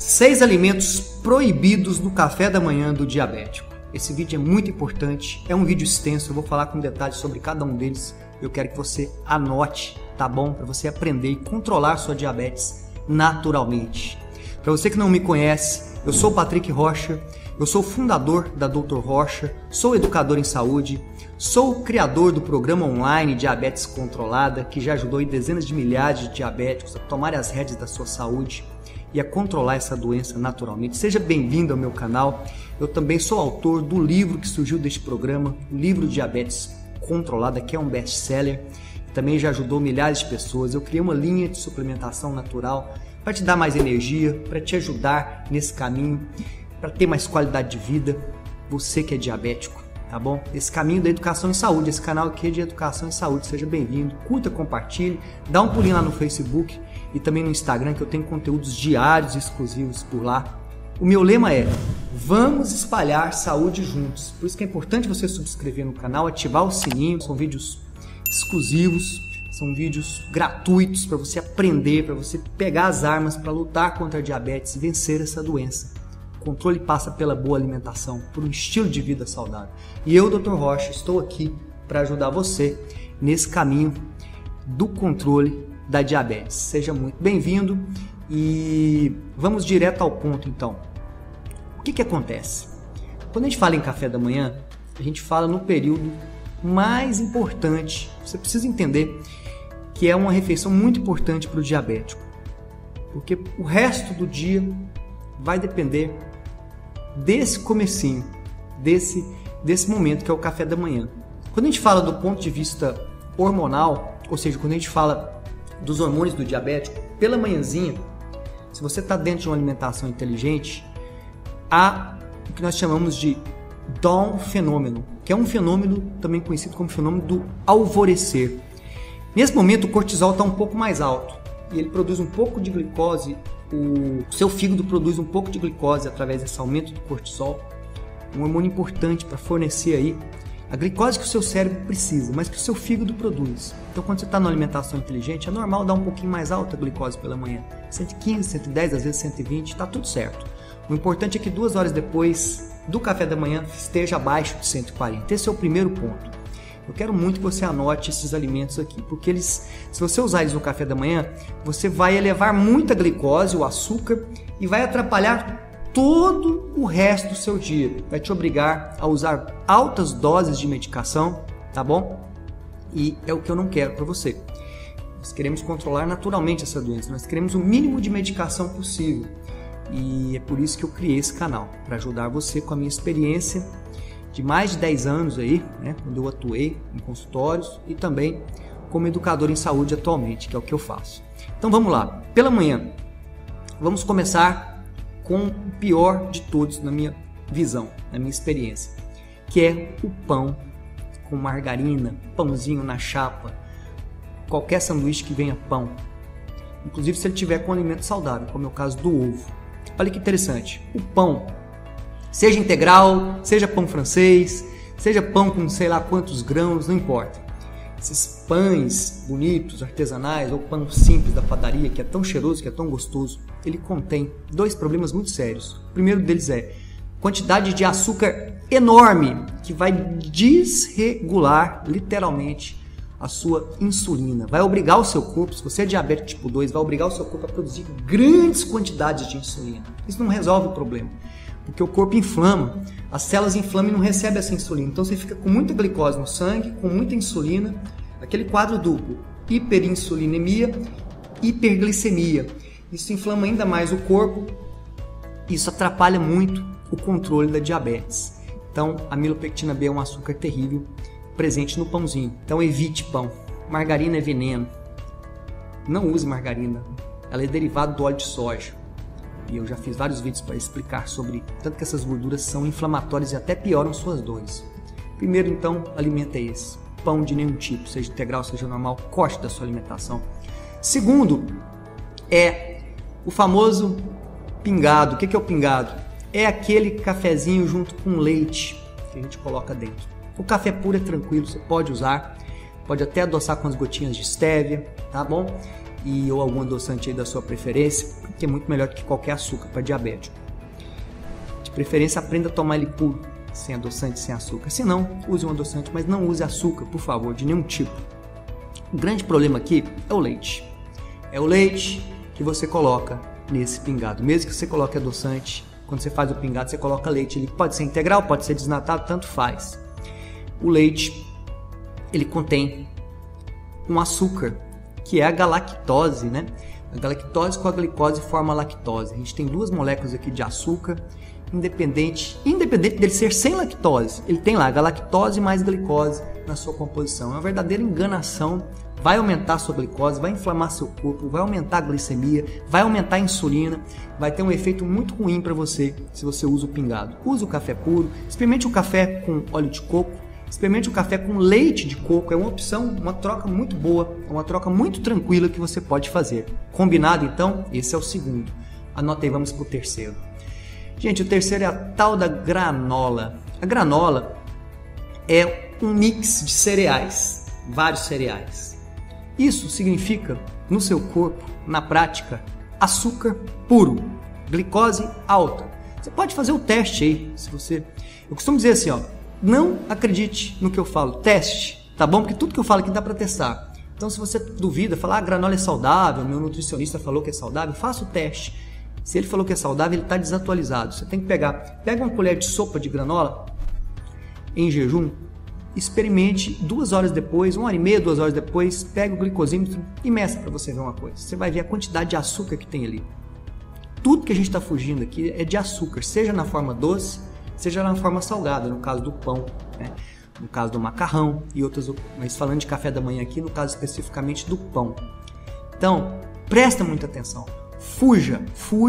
6 alimentos proibidos no café da manhã do diabético. Esse vídeo é muito importante, é um vídeo extenso, eu vou falar com detalhes sobre cada um deles. Eu quero que você anote, tá bom? Para você aprender e controlar sua diabetes naturalmente. Para você que não me conhece, eu sou o Patrick Rocha, eu sou fundador da Dr. Rocha, sou educador em saúde, sou o criador do programa online Diabetes Controlada, que já ajudou dezenas de milhares de diabéticos a tomarem as rédeas da sua saúde e a controlar essa doença naturalmente. Seja bem-vindo ao meu canal. Eu também sou autor do livro que surgiu deste programa, o livro Diabetes Controlada, que é um best-seller. Também já ajudou milhares de pessoas. Eu criei uma linha de suplementação natural para te dar mais energia, para te ajudar nesse caminho, para ter mais qualidade de vida. Você que é diabético, tá bom? Esse caminho da educação em saúde, esse canal aqui é de educação em saúde. Seja bem-vindo, curta, compartilhe, dá um pulinho lá no Facebook e também no Instagram, que eu tenho conteúdos diários exclusivos por lá. O meu lema é: vamos espalhar saúde juntos. Por isso que é importante você subscrever no canal, ativar o sininho. São vídeos exclusivos, são vídeos gratuitos para você aprender, para você pegar as armas para lutar contra a diabetes e vencer essa doença. O controle passa pela boa alimentação, por um estilo de vida saudável. E eu, Dr. Rocha, estou aqui para ajudar você nesse caminho do controle da diabetes. Seja muito bem-vindo e vamos direto ao ponto então. O que acontece? Quando a gente fala em café da manhã, a gente fala no período mais importante. Você precisa entender que é uma refeição muito importante para o diabético, porque o resto do dia vai depender desse comecinho, desse momento que é o café da manhã. Quando a gente fala do ponto de vista hormonal, ou seja, quando a gente fala dos hormônios do diabético, pela manhãzinha, se você está dentro de uma alimentação inteligente, há o que nós chamamos de dawn fenômeno, que é um fenômeno também conhecido como fenômeno do alvorecer. Nesse momento o cortisol está um pouco mais alto e ele produz um pouco de glicose, o seu fígado produz um pouco de glicose através desse aumento do cortisol, um hormônio importante para fornecer aí a glicose que o seu cérebro precisa, mas que o seu fígado produz. Então, quando você está numa alimentação inteligente, é normal dar um pouquinho mais alta a glicose pela manhã. 115, 110, às vezes 120, está tudo certo. O importante é que 2 horas depois do café da manhã esteja abaixo de 140. Esse é o primeiro ponto. Eu quero muito que você anote esses alimentos aqui, porque eles, se você usar eles no café da manhã, você vai elevar muita glicose, o açúcar, e vai atrapalhar todo o resto do seu dia. Vai te obrigar a usar altas doses de medicação, tá bom? E é o que eu não quero para você. Nós queremos controlar naturalmente essa doença, nós queremos o mínimo de medicação possível. E é por isso que eu criei esse canal, para ajudar você com a minha experiência de mais de 10 anos aí, né, quando eu atuei em consultórios e também como educador em saúde atualmente, que é o que eu faço. Então vamos lá. Pela manhã, vamos começar com o pior de todos na minha visão, na minha experiência, que é o pão com margarina, pãozinho na chapa, qualquer sanduíche que venha pão, inclusive se ele tiver com alimento saudável, como é o caso do ovo. Olha que interessante, o pão, seja integral, seja pão francês, seja pão com sei lá quantos grãos, não importa. Esses pães bonitos, artesanais, ou pão simples da padaria, que é tão cheiroso, que é tão gostoso, ele contém 2 problemas muito sérios. O primeiro deles é quantidade de açúcar enorme, que vai desregular, literalmente, a sua insulina. Vai obrigar o seu corpo, se você é diabético tipo 2, vai obrigar o seu corpo a produzir grandes quantidades de insulina. Isso não resolve o problema, porque o corpo inflama, as células inflamam e não recebem essa insulina. Então você fica com muita glicose no sangue, com muita insulina, aquele quadro duplo, hiperinsulinemia, hiperglicemia. Isso inflama ainda mais o corpo, isso atrapalha muito o controle da diabetes. Então a amilopectina B é um açúcar terrível presente no pãozinho. Então evite pão. Margarina é veneno. Não use margarina, ela é derivada do óleo de soja. E eu já fiz vários vídeos para explicar sobre tanto que essas gorduras são inflamatórias e até pioram suas dores. Primeiro, então, alimento é esse. Pão de nenhum tipo, seja integral, seja normal, corte da sua alimentação. Segundo, é o famoso pingado. O que é o pingado? É aquele cafezinho junto com leite que a gente coloca dentro. O café puro é tranquilo, você pode usar, pode até adoçar com as gotinhas de stevia, tá bom? ou algum adoçante aí da sua preferência, que é muito melhor do que qualquer açúcar para diabético. De preferência, aprenda a tomar ele puro, sem adoçante, sem açúcar. Se não, use um adoçante, mas não use açúcar, por favor, de nenhum tipo. O grande problema aqui é o leite. É o leite que você coloca nesse pingado. Mesmo que você coloque adoçante, quando você faz o pingado, você coloca leite. Ele pode ser integral, pode ser desnatado, tanto faz. O leite, ele contém um açúcar, que é a galactose, né? A galactose com a glicose forma a lactose. A gente tem duas moléculas aqui de açúcar, independente dele ser sem lactose. Ele tem lá a galactose mais glicose na sua composição. É uma verdadeira enganação. Vai aumentar a sua glicose, vai inflamar seu corpo, vai aumentar a glicemia, vai aumentar a insulina, vai ter um efeito muito ruim para você se você usa o pingado. Use o café puro, experimente o café com óleo de coco, experimente o café com leite de coco, é uma opção, uma troca muito boa, é uma troca muito tranquila que você pode fazer. Combinado então? Esse é o segundo. Anota aí, vamos para o terceiro. Gente, o terceiro é a tal da granola. A granola é um mix de cereais, vários cereais. Isso significa, no seu corpo, na prática, açúcar puro, glicose alta. Você pode fazer o teste aí, se você... Eu costumo dizer assim, ó, não acredite no que eu falo, teste, tá bom? Porque tudo que eu falo aqui dá para testar. Então, se você duvida, falar, a granola é saudável, meu nutricionista falou que é saudável, faça o teste. Se ele falou que é saudável, ele está desatualizado. Você tem que pega uma colher de sopa de granola em jejum, experimente 2 horas depois, 1h30, 2 horas depois, pega o glicosímetro e meça para você ver uma coisa. Você vai ver a quantidade de açúcar que tem ali. Tudo que a gente está fugindo aqui é de açúcar, seja na forma doce, seja na forma salgada, no caso do pão, né? No caso do macarrão e outras, mas falando de café da manhã aqui, no caso especificamente do pão. Então, presta muita atenção. Fuja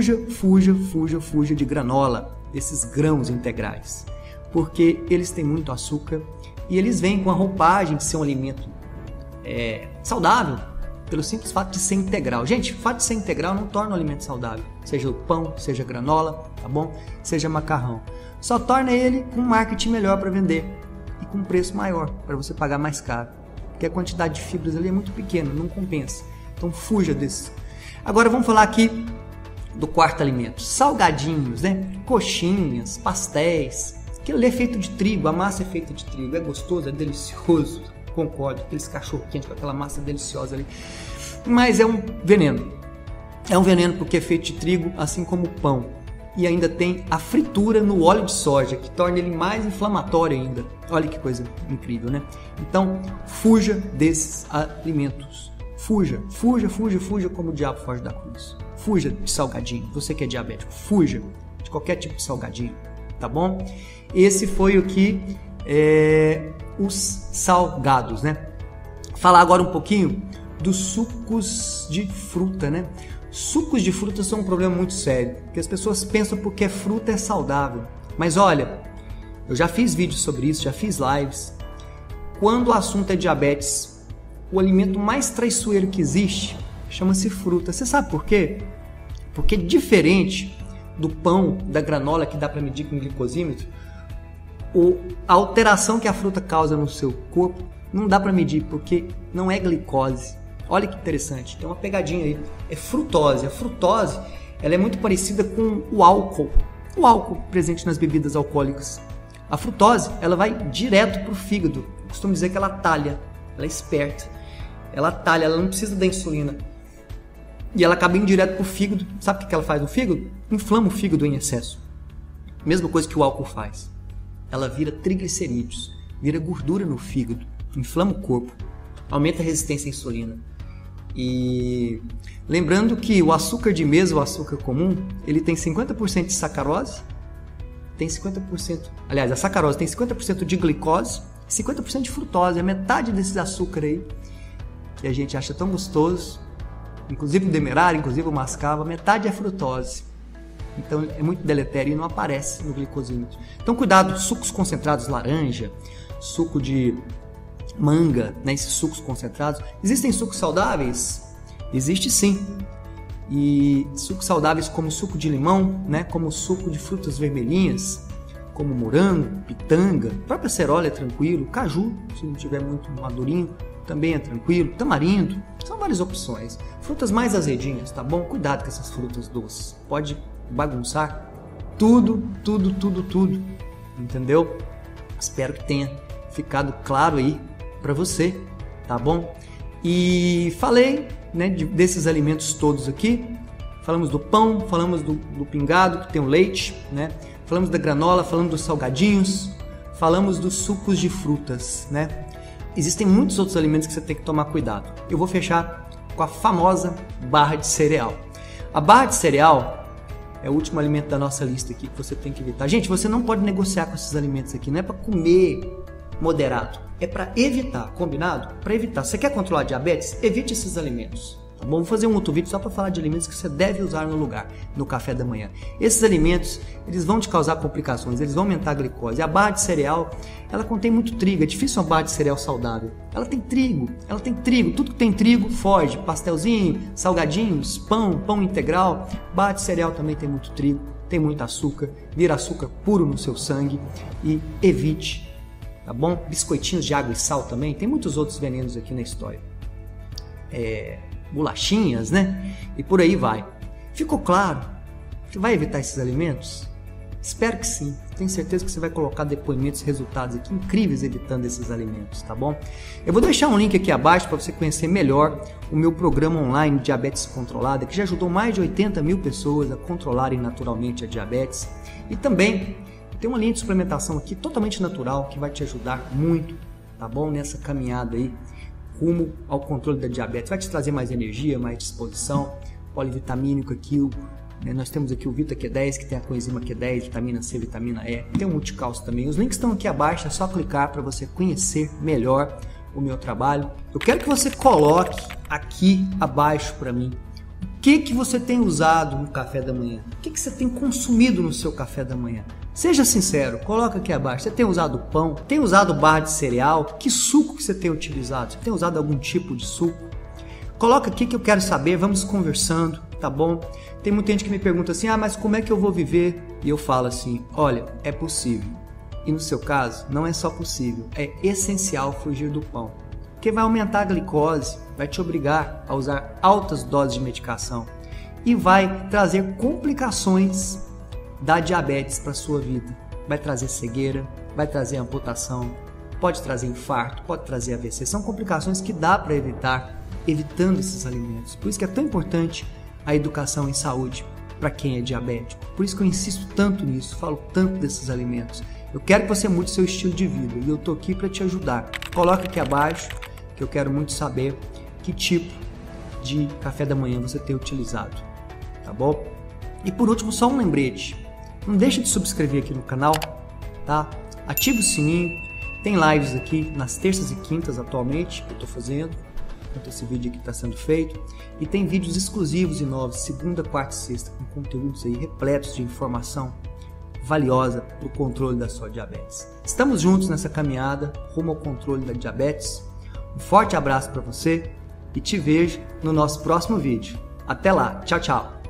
de granola, desses grãos integrais, porque eles têm muito açúcar e eles vêm com a roupagem de ser um alimento saudável, pelo simples fato de ser integral. Gente, o fato de ser integral não torna o alimento saudável, seja o pão, seja granola, tá bom? Seja macarrão. Só torna ele com um marketing melhor para vender e com um preço maior, para você pagar mais caro, porque a quantidade de fibras ali é muito pequena, não compensa. Então fuja desse. Agora vamos falar aqui do quarto alimento, salgadinhos, né? Coxinhas, pastéis, aquilo ali é feito de trigo, a massa é feita de trigo, é gostoso, é delicioso, concordo, aqueles cachorro-quente com aquela massa deliciosa ali, mas é um veneno. É um veneno porque é feito de trigo, assim como o pão, e ainda tem a fritura no óleo de soja, que torna ele mais inflamatório ainda. Olha que coisa incrível, né? Então, fuja desses alimentos. Fuja como o diabo foge da cruz. Fuja de salgadinho, você que é diabético, fuja de qualquer tipo de salgadinho, tá bom? Esse foi o que os salgados, né? Falar agora um pouquinho dos sucos de fruta, né? Sucos de fruta são um problema muito sério, porque as pessoas pensam porque fruta é saudável. Mas olha, eu já fiz vídeos sobre isso, já fiz lives. Quando o assunto é diabetes, o alimento mais traiçoeiro que existe chama-se fruta. Você sabe por quê? Porque diferente do pão, da granola que dá para medir com glicosímetro, a alteração que a fruta causa no seu corpo não dá para medir, porque não é glicose. Olha que interessante, tem uma pegadinha aí, é frutose. A frutose, ela é muito parecida com o álcool presente nas bebidas alcoólicas. A frutose, ela vai direto para o fígado. Eu costumo dizer que ela talha, ela é esperta. Ela talha, ela não precisa da insulina. E ela acaba indo direto para o fígado. Sabe o que ela faz no fígado? Inflama o fígado em excesso. Mesma coisa que o álcool faz. Ela vira triglicerídeos, vira gordura no fígado, inflama o corpo, aumenta a resistência à insulina. E lembrando que o açúcar de mesa, o açúcar comum, ele tem 50% de sacarose, tem 50%, aliás, a sacarose tem 50% de glicose e 50% de frutose, a metade desses açúcar aí, que a gente acha tão gostoso, inclusive o demerara, inclusive o mascavo, a metade é frutose. Então é muito deletério e não aparece no glicosímetro. Então cuidado, sucos concentrados, laranja, suco de manga, né, esses sucos concentrados. Existem sucos saudáveis? Existe sim. E sucos saudáveis como suco de limão, né, como suco de frutas vermelhinhas, como morango, pitanga, a própria cerola é tranquilo, caju, se não tiver muito madurinho, também é tranquilo. Tamarindo, são várias opções. Frutas mais azedinhas, tá bom? Cuidado com essas frutas doces. Pode bagunçar tudo, entendeu? Espero que tenha ficado claro aí para você, tá bom? E falei, né, desses alimentos todos aqui. Falamos do pão, falamos do pingado, que tem o leite, né? Falamos da granola, falamos dos salgadinhos, falamos dos sucos de frutas, né? Existem muitos outros alimentos que você tem que tomar cuidado. Eu vou fechar com a famosa barra de cereal. A barra de cereal é o último alimento da nossa lista aqui que você tem que evitar. Gente, você não pode negociar com esses alimentos aqui, não é para comer moderado, é para evitar, combinado? Para evitar. Você quer controlar a diabetes? Evite esses alimentos. Tá bom? Vou fazer um outro vídeo só para falar de alimentos que você deve usar no lugar, no café da manhã. Esses alimentos, eles vão te causar complicações, eles vão aumentar a glicose. A barra de cereal, ela contém muito trigo, é difícil uma barra de cereal saudável. Ela tem trigo, tudo que tem trigo foge, pastelzinho, salgadinhos, pão integral. Barra de cereal também tem muito trigo, tem muito açúcar, vira açúcar puro no seu sangue e evite, tá bom? Biscoitinhos de água e sal também, tem muitos outros venenos aqui na história. Bolachinhas, né? E por aí vai. Ficou claro? Você vai evitar esses alimentos? Espero que sim. Tenho certeza que você vai colocar depoimentos e resultados aqui incríveis evitando esses alimentos, tá bom? Eu vou deixar um link aqui abaixo para você conhecer melhor o meu programa online Diabetes Controlada, que já ajudou mais de 80 mil pessoas a controlarem naturalmente a diabetes. E também tem uma linha de suplementação aqui totalmente natural que vai te ajudar muito, tá bom? Nessa caminhada aí rumo ao controle da diabetes. Vai te trazer mais energia, mais disposição, polivitamínico aqui. Nós temos aqui o Vita Q10, que tem a coenzima Q10, vitamina C, vitamina E. Tem o multicálcio também. Os links estão aqui abaixo, é só clicar para você conhecer melhor o meu trabalho. Eu quero que você coloque aqui abaixo para mim o que você tem usado no café da manhã. O que você tem consumido no seu café da manhã. Seja sincero, coloca aqui abaixo. Você tem usado pão? Tem usado barra de cereal? Que suco que você tem utilizado? Você tem usado algum tipo de suco? Coloca aqui que eu quero saber, vamos conversando, tá bom? Tem muita gente que me pergunta assim, mas como é que eu vou viver? E eu falo assim, olha, é possível. E no seu caso, não é só possível, é essencial fugir do pão. Porque vai aumentar a glicose, vai te obrigar a usar altas doses de medicação e vai trazer complicações da diabetes para a sua vida. Vai trazer cegueira, vai trazer amputação, pode trazer infarto, pode trazer AVC. São complicações que dá para evitar evitando esses alimentos. Por isso que é tão importante a educação em saúde para quem é diabético. Por isso que eu insisto tanto nisso, falo tanto desses alimentos. Eu quero que você mude seu estilo de vida e eu estou aqui para te ajudar. Coloca aqui abaixo que eu quero muito saber que tipo de café da manhã você tem utilizado, tá bom? E por último, só um lembrete. Não deixe de subscrever aqui no canal, tá? Ative o sininho. Tem lives aqui nas terças e quintas atualmente que eu estou fazendo, enquanto esse vídeo aqui está sendo feito. E tem vídeos exclusivos e novos, segunda, quarta e sexta, com conteúdos aí repletos de informação valiosa para o controle da sua diabetes. Estamos juntos nessa caminhada rumo ao controle da diabetes. Um forte abraço para você e te vejo no nosso próximo vídeo. Até lá, tchau, tchau!